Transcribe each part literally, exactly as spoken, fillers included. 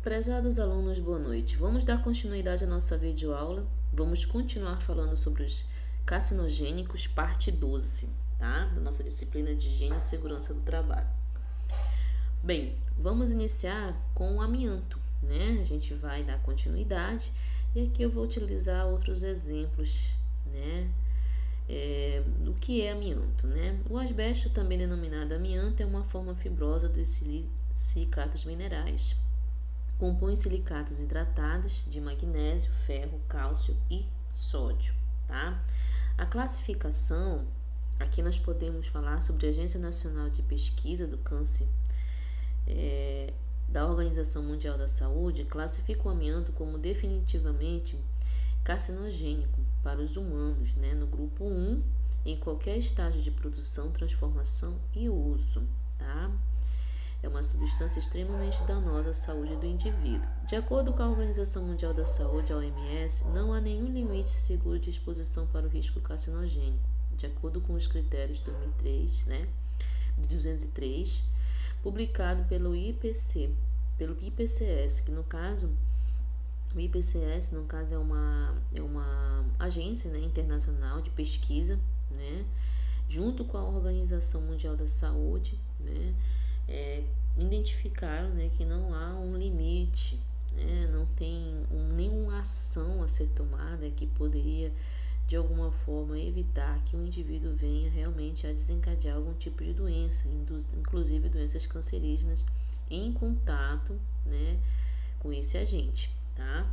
Prezados alunos, boa noite. Vamos dar continuidade à nossa videoaula. Vamos continuar falando sobre os carcinogênicos, parte doze, tá? Da nossa disciplina de higiene e segurança do trabalho. Bem, vamos iniciar com o amianto, né? A gente vai dar continuidade e aqui eu vou utilizar outros exemplos, né? É, o que é amianto, né? O asbesto, também denominado amianto, é uma forma fibrosa dos silicatos minerais. Compõe silicatos hidratados de magnésio, ferro, cálcio e sódio, tá? A classificação, aqui nós podemos falar sobre a Agência Nacional de Pesquisa do Câncer é, da Organização Mundial da Saúde, classifica o amianto como definitivamente carcinogênico para os humanos, né? No grupo um, em qualquer estágio de produção, transformação e uso, tá? É uma substância extremamente danosa à saúde do indivíduo. De acordo com a Organização Mundial da Saúde, a O M S, não há nenhum limite seguro de exposição para o risco carcinogênico, de acordo com os critérios de dois mil e três, né, de duzentos e três, publicado pelo I P C, pelo I P C S, que no caso, o I P C S, no caso, é uma, é uma agência, né, internacional de pesquisa, né, junto com a Organização Mundial da Saúde, né, É, identificaram, né, que não há um limite, né, não tem um, nenhuma ação a ser tomada que poderia de alguma forma evitar que um indivíduo venha realmente a desencadear algum tipo de doença, inclusive doenças cancerígenas, em contato, né, com esse agente, tá?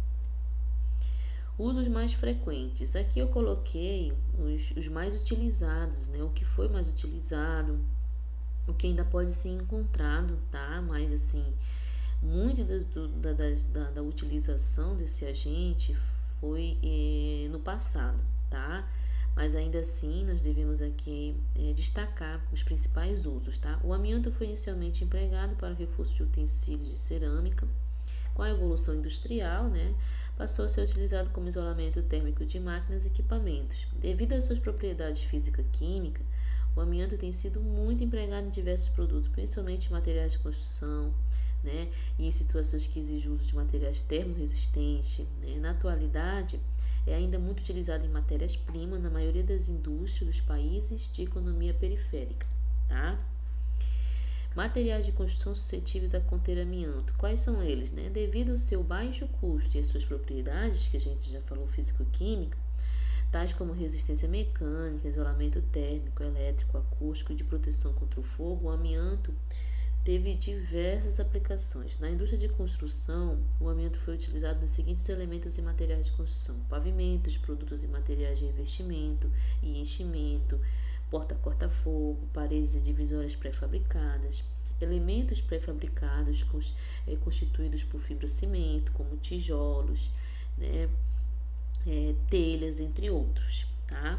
Usos mais frequentes. Aqui eu coloquei os, os mais utilizados, né, o que foi mais utilizado, o que ainda pode ser encontrado, tá? Mas assim, muito do, da, da, da utilização desse agente foi eh, no passado, tá? Mas ainda assim, nós devemos aqui eh, destacar os principais usos, tá? O amianto foi inicialmente empregado para o reforço de utensílios de cerâmica. Com a evolução industrial, né, passou a ser utilizado como isolamento térmico de máquinas e equipamentos. Devido às suas propriedades física-química, o amianto tem sido muito empregado em diversos produtos, principalmente em materiais de construção, né, e em situações que exigem o uso de materiais termorresistentes, né. Na atualidade, é ainda muito utilizado em matérias-primas na maioria das indústrias dos países de economia periférica, tá? Materiais de construção suscetíveis a conter amianto. Quais são eles, né? Devido ao seu baixo custo e às suas propriedades, que a gente já falou, físico-química, tais como resistência mecânica, isolamento térmico, elétrico, acústico e de proteção contra o fogo, o amianto teve diversas aplicações. Na indústria de construção, o amianto foi utilizado nos seguintes elementos e materiais de construção: pavimentos, produtos e materiais de revestimento e enchimento, porta-corta-fogo, paredes e divisórias pré-fabricadas, elementos pré-fabricados é, constituídos por fibrocimento, como tijolos, né, é, telhas, entre outros, tá?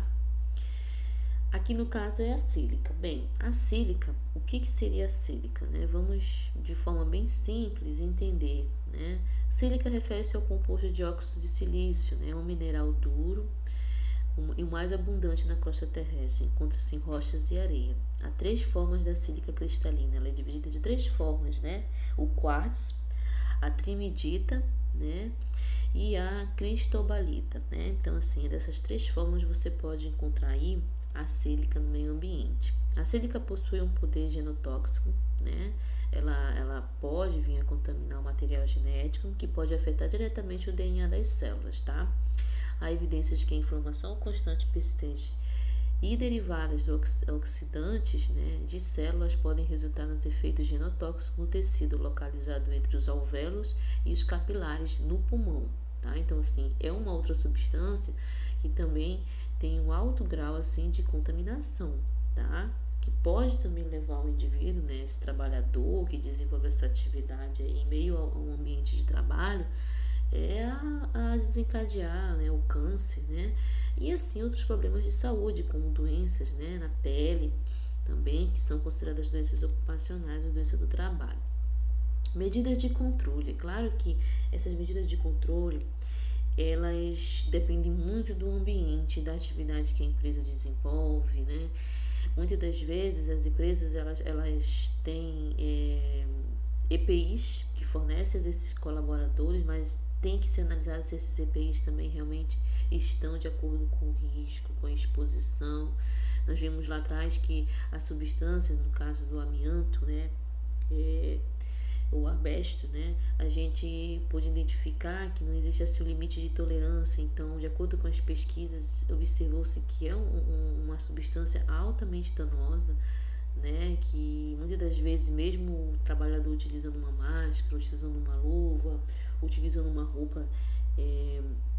Aqui no caso é a sílica. Bem, a sílica, o que, que seria a sílica, né? Vamos de forma bem simples entender, né? Sílica refere-se ao composto de óxido de silício, né? Um mineral duro e o mais abundante na crosta terrestre, encontra-se em rochas e areia. Há três formas da sílica cristalina, ela é dividida de três formas, né? O quartz, a trimidita, né? E a cristobalita, né? Então, assim, dessas três formas você pode encontrar aí a sílica no meio ambiente. A sílica possui um poder genotóxico, né? Ela, ela pode vir a contaminar o material genético, que pode afetar diretamente o D N A das células, tá? Há evidências de que a inflamação constante persistente e derivadas do oxidantes, né, de células podem resultar nos efeitos genotóxicos no tecido localizado entre os alvéolos e os capilares no pulmão, tá? Então, assim, é uma outra substância que também tem um alto grau, assim, de contaminação, tá? Que pode também levar o indivíduo, né, esse trabalhador que desenvolve essa atividade aí em meio a um ambiente de trabalho, é a, a desencadear, né, o câncer, né, e assim outros problemas de saúde, como doenças, né, na pele também, que são consideradas doenças ocupacionais ou doença do trabalho. Medidas de controle. É claro que essas medidas de controle, elas dependem muito do ambiente, da atividade que a empresa desenvolve, né. Muitas das vezes as empresas, elas, elas têm é, E P Is, que fornece a esses colaboradores, mas tem que ser analisado se esses E P Is também realmente estão de acordo com o risco, com a exposição. Nós vimos lá atrás que a substância, no caso do amianto, né, é, o asbesto, né, a gente pôde identificar que não existe assim, um limite de tolerância. Então, de acordo com as pesquisas, observou-se que é um, um, uma substância altamente danosa, né, que muitas das vezes, mesmo o trabalhador utilizando uma máscara, utilizando uma luva, utilizando uma roupa é,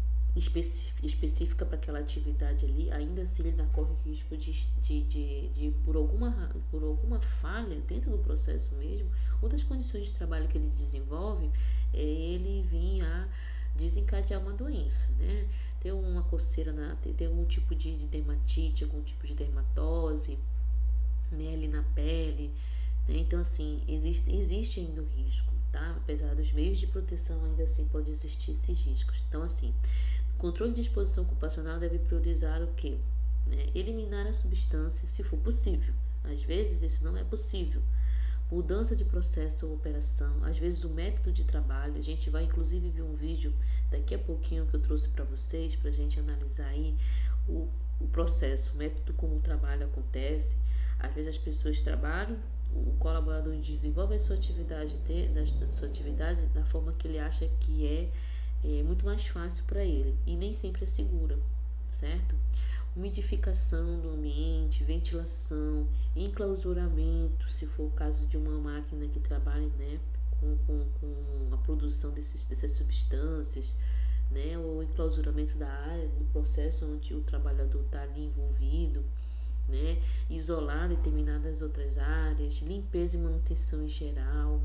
específica para aquela atividade ali, ainda assim ele ainda corre risco de, de, de, de por, alguma, por alguma falha dentro do processo mesmo, ou das condições de trabalho que ele desenvolve, é, ele vir a desencadear uma doença, né? Ter uma coceira, na, ter, ter algum tipo de, de dermatite, algum tipo de dermatose, né, ali na pele, né? Então assim, existe, existe ainda o risco, tá? Apesar dos meios de proteção, ainda assim pode existir esses riscos. Então assim, o controle de exposição ocupacional deve priorizar o quê? Né? Eliminar a substância, se for possível. Às vezes isso não é possível. Mudança de processo ou operação, às vezes o método de trabalho. A gente vai inclusive ver um vídeo daqui a pouquinho que eu trouxe para vocês, para a gente analisar aí o, o processo, o método como o trabalho acontece. Às vezes as pessoas trabalham, o colaborador desenvolve a sua atividade, de, da, da sua atividade da forma que ele acha que é, é muito mais fácil para ele e nem sempre é segura, certo? Umidificação do ambiente, ventilação, enclausuramento, se for o caso de uma máquina que trabalhe, né, com, com, com a produção desses, dessas substâncias, né, ou enclausuramento da área, do processo onde o trabalhador está ali envolvido, né, isolar determinadas outras áreas, limpeza e manutenção em geral,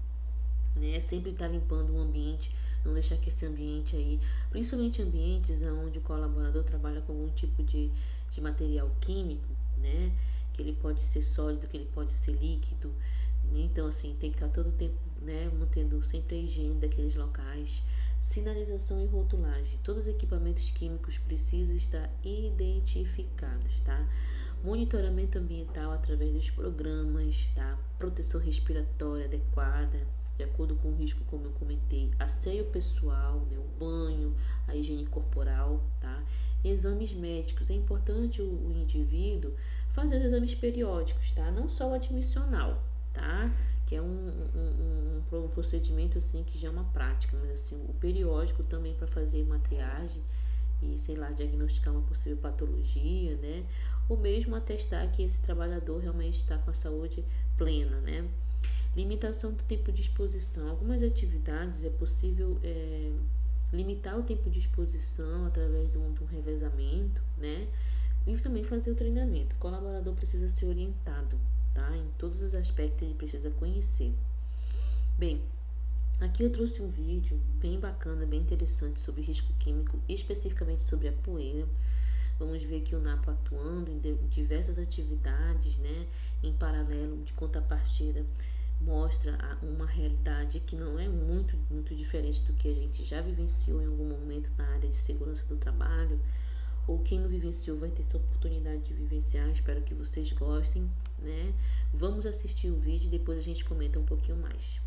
né, sempre estar tá limpando o ambiente, não deixar que esse ambiente aí, principalmente ambientes onde o colaborador trabalha com algum tipo de, de material químico, né, que ele pode ser sólido, que ele pode ser líquido, né? Então assim, tem que estar tá todo o tempo, né, mantendo sempre a higiene daqueles locais. Sinalização e rotulagem, todos os equipamentos químicos precisam estar identificados, tá? Monitoramento ambiental através dos programas, tá? Proteção respiratória adequada, de acordo com o risco, como eu comentei, asseio pessoal, né? O banho, a higiene corporal, tá? Exames médicos, é importante o, o indivíduo fazer os exames periódicos, tá? Não só o admissional, tá? Que é um, um, um, um procedimento assim que já é uma prática, mas assim, o periódico também para fazer uma triagem e, sei lá, diagnosticar uma possível patologia, né? Ou mesmo atestar que esse trabalhador realmente está com a saúde plena, né? Limitação do tempo de exposição. Algumas atividades é possível é, limitar o tempo de exposição através de um, de um revezamento, né? E também fazer o treinamento. O colaborador precisa ser orientado, tá? Em todos os aspectos ele precisa conhecer. Bem, aqui eu trouxe um vídeo bem bacana, bem interessante sobre risco químico, especificamente sobre a poeira. Vamos ver aqui o NAPO atuando em diversas atividades, né? Em paralelo, de contrapartida, mostra uma realidade que não é muito, muito diferente do que a gente já vivenciou em algum momento na área de segurança do trabalho, ou quem não vivenciou vai ter essa oportunidade de vivenciar. Espero que vocês gostem, né? Vamos assistir o vídeo e depois a gente comenta um pouquinho mais.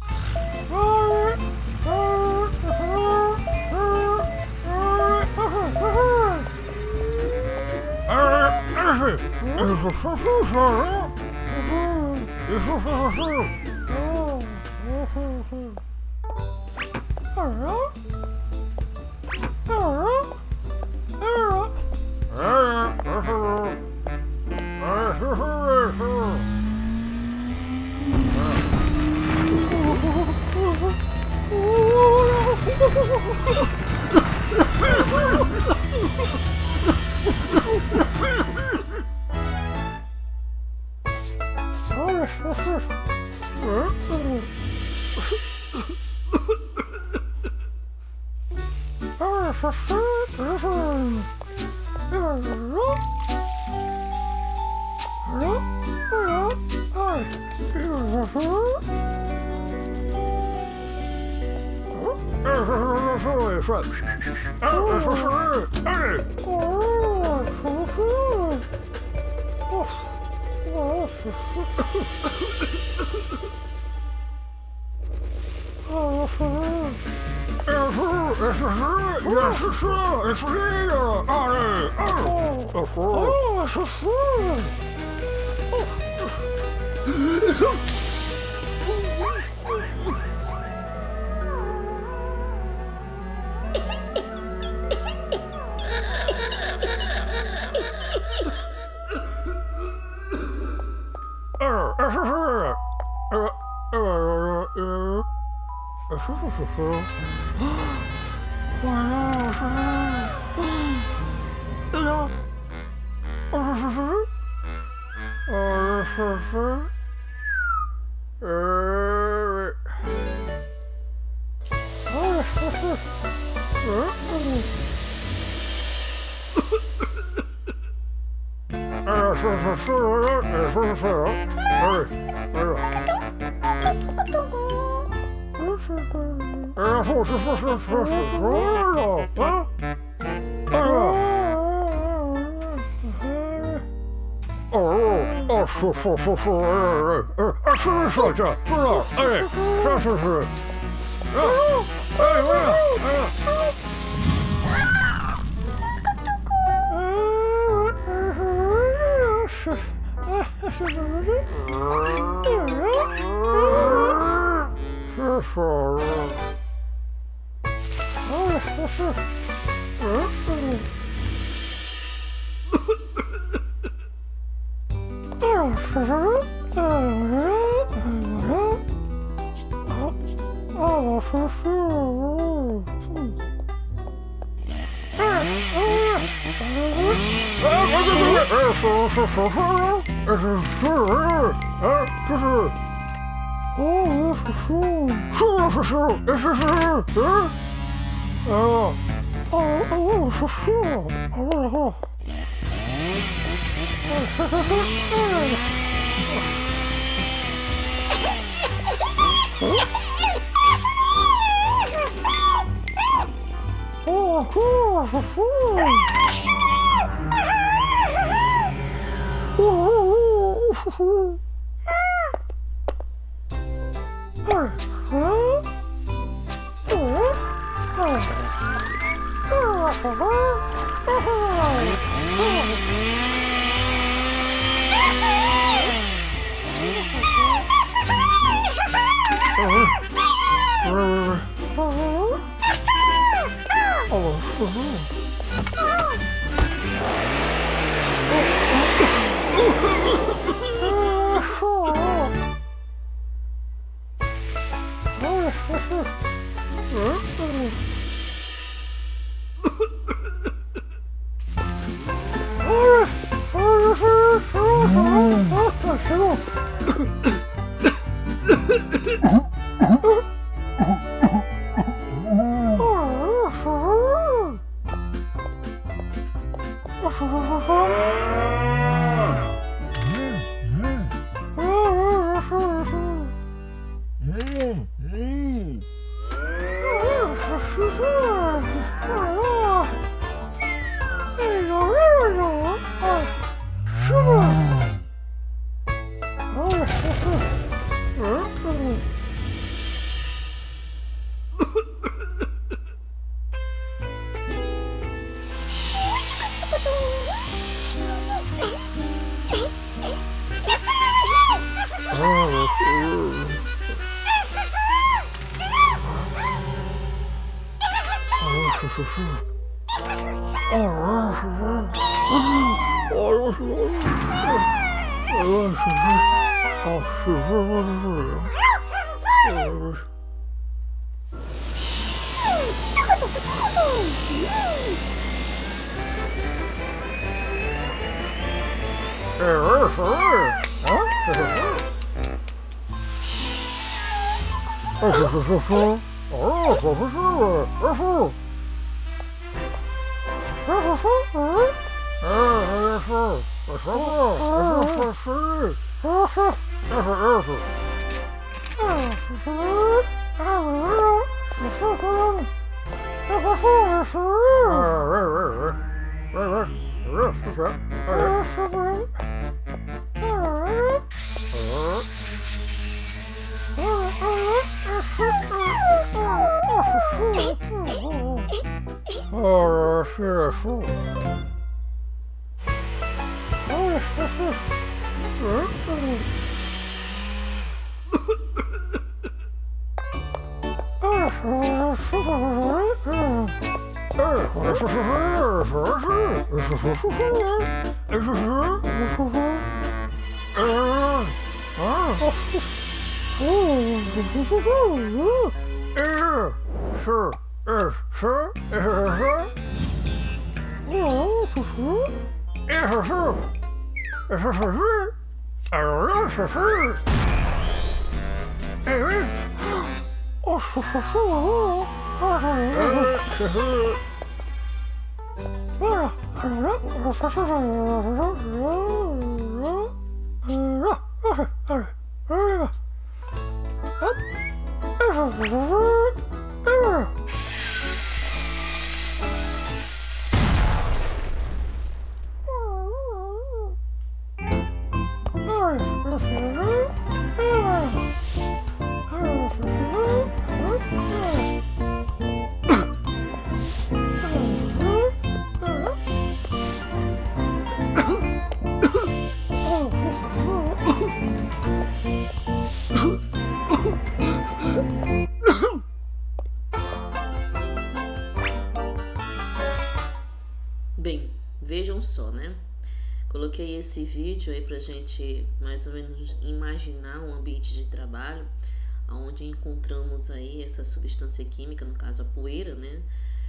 Bem, vejam só, né? Coloquei esse vídeo aí pra gente mais ou menos imaginar um ambiente de trabalho onde encontramos aí essa substância química, no caso a poeira, né?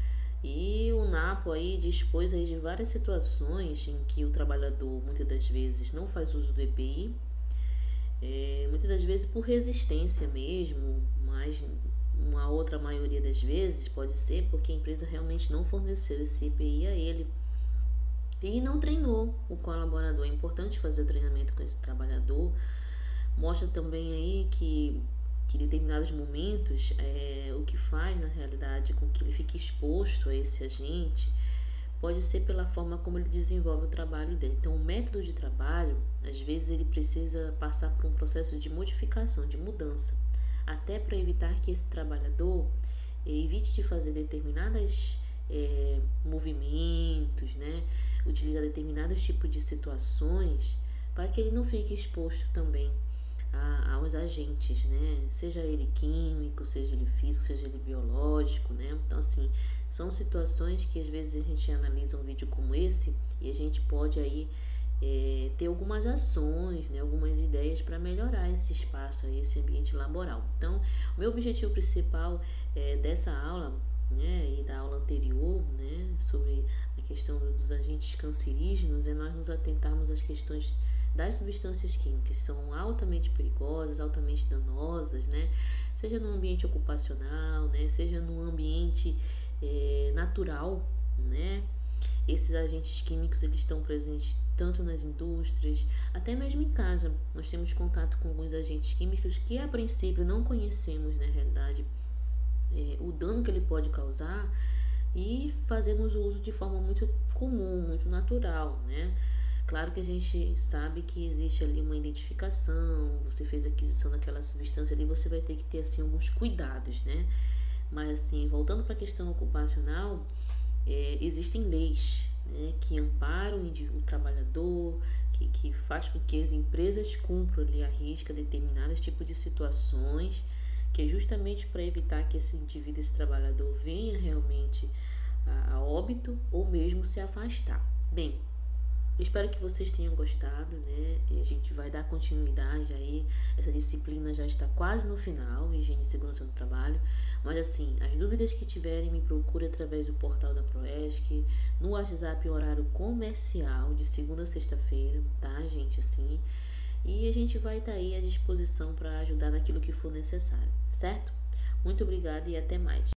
E o Napo aí dispôs aí de várias situações em que o trabalhador muitas das vezes não faz uso do E P I, é, muitas das vezes por resistência mesmo, mas uma outra maioria das vezes pode ser porque a empresa realmente não forneceu esse E P I a ele e não treinou o colaborador. É importante fazer o treinamento com esse trabalhador. Mostra também aí que, que em determinados momentos é, o que faz na realidade com que ele fique exposto a esse agente pode ser pela forma como ele desenvolve o trabalho dele. Então o método de trabalho, às vezes ele precisa passar por um processo de modificação, de mudança, até para evitar que esse trabalhador evite de fazer determinadas é, movimentos, né? Utilizar determinados tipos de situações para que ele não fique exposto também a, aos agentes, né? Seja ele químico, seja ele físico, seja ele biológico, né? Então assim, são situações que às vezes a gente analisa um vídeo como esse e a gente pode aí é, ter algumas ações, né? Algumas ideias para melhorar esse espaço aí, esse ambiente laboral. Então, o meu objetivo principal é, dessa aula, né, e da aula anterior, né, sobre a questão dos agentes cancerígenos, é nós nos atentarmos às questões das substâncias químicas, que são altamente perigosas, altamente danosas, né, seja no ambiente ocupacional, né, seja no ambiente é, natural, né. Esses agentes químicos eles estão presentes tanto nas indústrias, até mesmo em casa. Nós temos contato com alguns agentes químicos que a princípio não conhecemos, na realidade, É, o dano que ele pode causar e fazemos o uso de forma muito comum, muito natural, né? Claro que a gente sabe que existe ali uma identificação, você fez a aquisição daquela substância ali, você vai ter que ter assim alguns cuidados, né? Mas assim, voltando para a questão ocupacional, é, existem leis, né, que amparam o, o trabalhador, que, que faz com que as empresas cumpram ali a risca determinados tipos de situações, que é justamente para evitar que esse indivíduo, esse trabalhador venha realmente a, a óbito ou mesmo se afastar. Bem, espero que vocês tenham gostado, né? E a gente vai dar continuidade aí, essa disciplina já está quase no final, Higiene e Segurança do Trabalho, mas assim, as dúvidas que tiverem, me procure através do portal da Proesc, no WhatsApp horário comercial, de segunda a sexta-feira, tá, gente, assim, e a gente vai estar aí à disposição para ajudar naquilo que for necessário, certo? Muito obrigada e até mais.